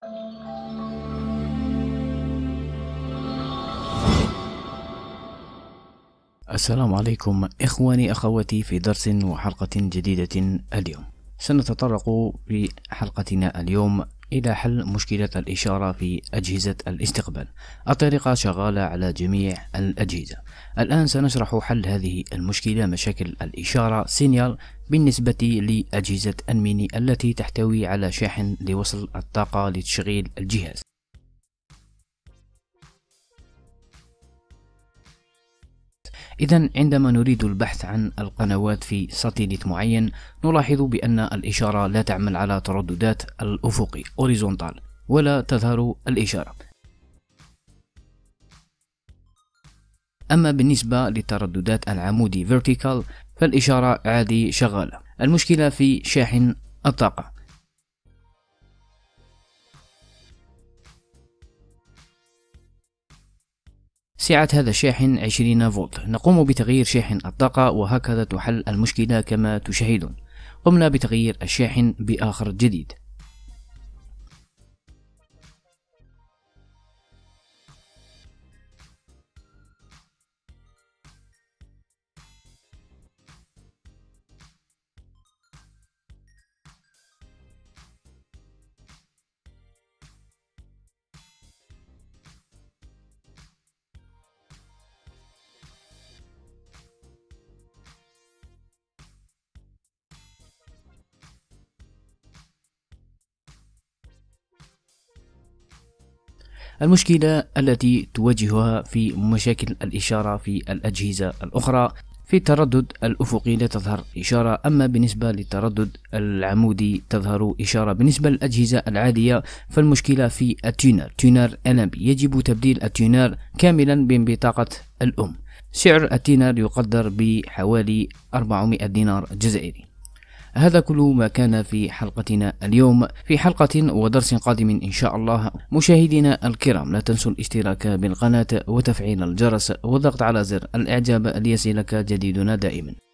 السلام عليكم إخواني أخواتي في درس وحلقة جديدة. اليوم سنتطرق في حلقتنا اليوم إلى حل مشكلة الإشارة في أجهزة الاستقبال. الطريقة شغالة على جميع الأجهزة. الآن سنشرح حل هذه المشكلة، مشاكل الإشارة سينيال بالنسبة لأجهزة الميني التي تحتوي على شاحن لوصل الطاقة لتشغيل الجهاز. إذن عندما نريد البحث عن القنوات في ساتيليت معين، نلاحظ بأن الإشارة لا تعمل على ترددات الأفقي horizontal ولا تظهر الإشارة. أما بالنسبة للترددات العمودي vertical فالإشارة عادي شغالة. المشكلة في شاحن الطاقة. سعة هذا الشاحن 20 فولت. نقوم بتغيير شاحن الطاقة وهكذا تحل المشكلة كما تشاهدون. قمنا بتغيير الشاحن بآخر جديد. المشكلة التي تواجهها في مشاكل الإشارة في الأجهزة الأخرى، في التردد الأفقي لا تظهر إشارة، أما بالنسبة للتردد العمودي تظهر إشارة. بالنسبة للأجهزة العادية فالمشكلة في تيونر ألمبي. يجب تبديل التيونر كاملا ببطاقة الأم. سعر التيونر يقدر بحوالي 400 دينار جزائري. هذا كل ما كان في حلقتنا اليوم. في حلقة ودرس قادم إن شاء الله. مشاهدينا الكرام، لا تنسوا الاشتراك بالقناة وتفعيل الجرس والضغط على زر الإعجاب ليصلك جديدنا دائما.